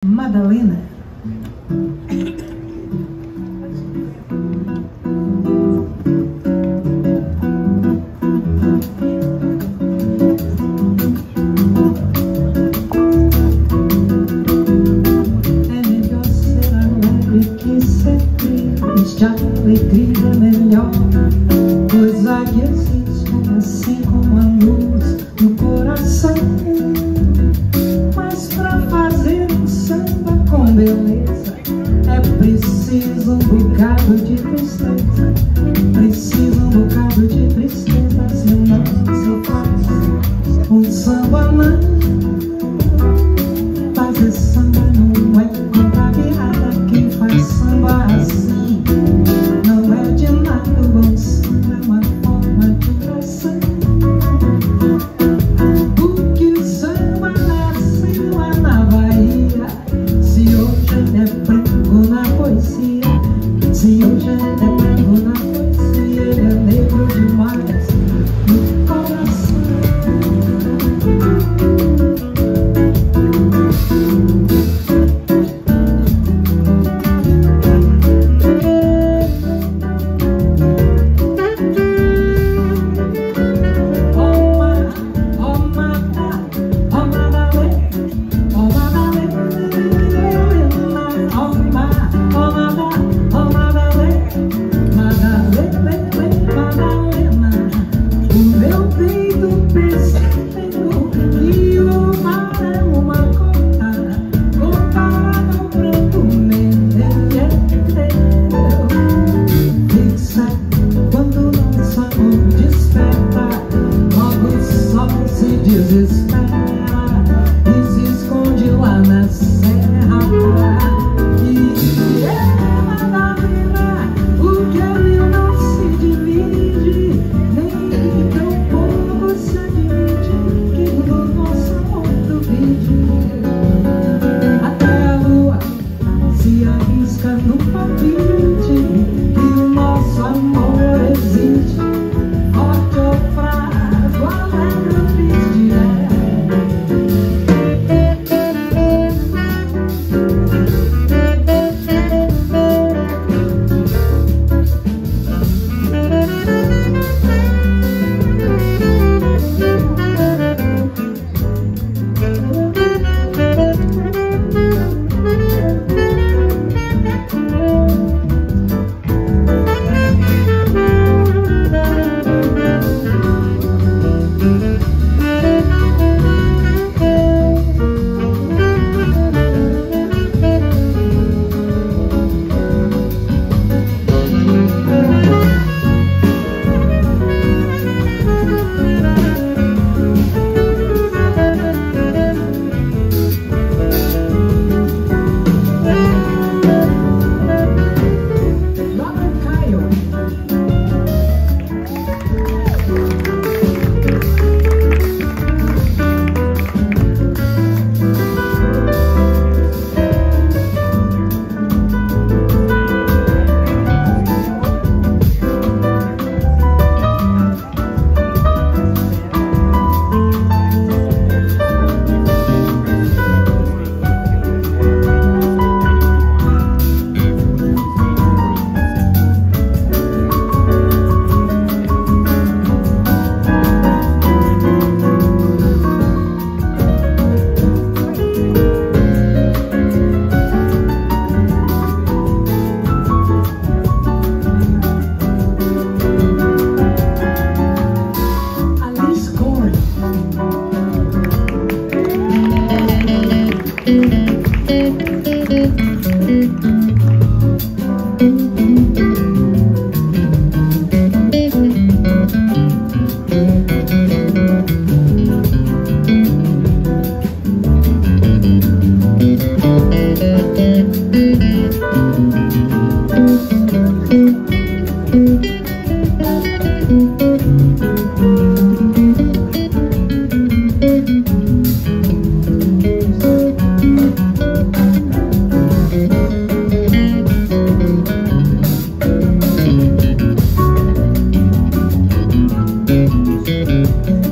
Madalena. É melhor ser alegre que ser triste. A alegria é melhor, pois a que existe assim como a luz no coração. Mas pra fazer um samba com beleza é preciso um bocado de tristeza. Preciso um bocado de tristeza, senão se faz um samba não. Fazer samba não é conta virada. Quem faz samba assim não é de nada. O bom samba é uma forma de oração. Porque o samba nasceu lá na Bahia. Se hoje é branco na poesia, se hoje é branco na poesia, ele é negro demais no coração.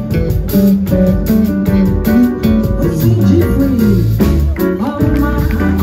Hussain Jiffry,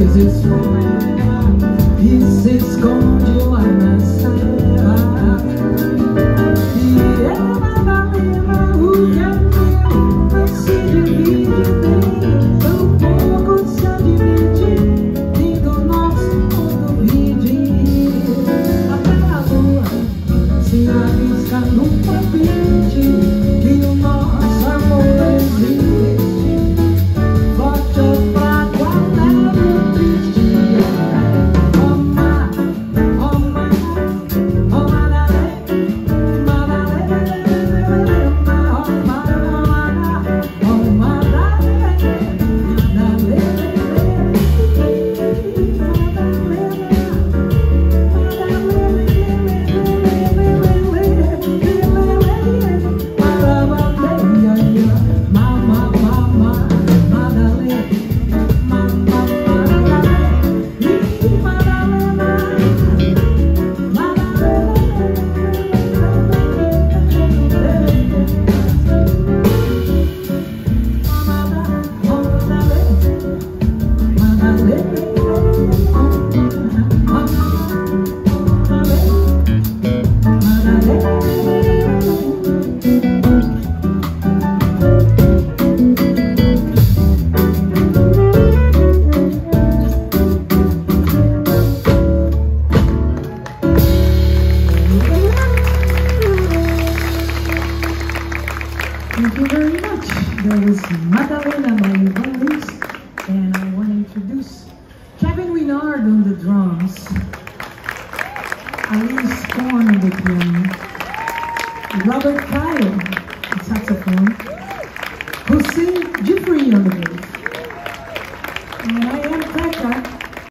e se esconde lá na serra. E é Madalena, o que é meu não se divide bem, tão pouco se admite e do nosso mundo vide. Até a lua se arrisca no palpite que o nosso amor existe. Forte ou fraco, alegre ou triste. Thank you very much. That was Madalena by Alyse, and I want to introduce Winard on the drums, Alyse Korn on the piano, Robert Kyle on saxophone, Hussain Jiffry on the bass, and I am Téka.